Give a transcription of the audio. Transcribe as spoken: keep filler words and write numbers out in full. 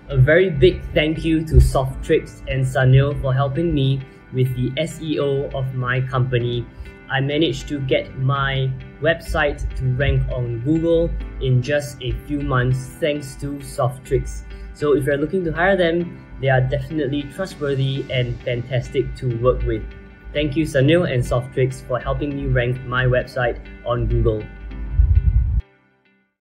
A very big thank you to Softtrix and Sunil for helping me with the S E O of my company. I managed to get my website to rank on Google in just a few months thanks to Softtrix. So if you're looking to hire them, they are definitely trustworthy and fantastic to work with. Thank you Sunil and Softtrix for helping me rank my website on Google.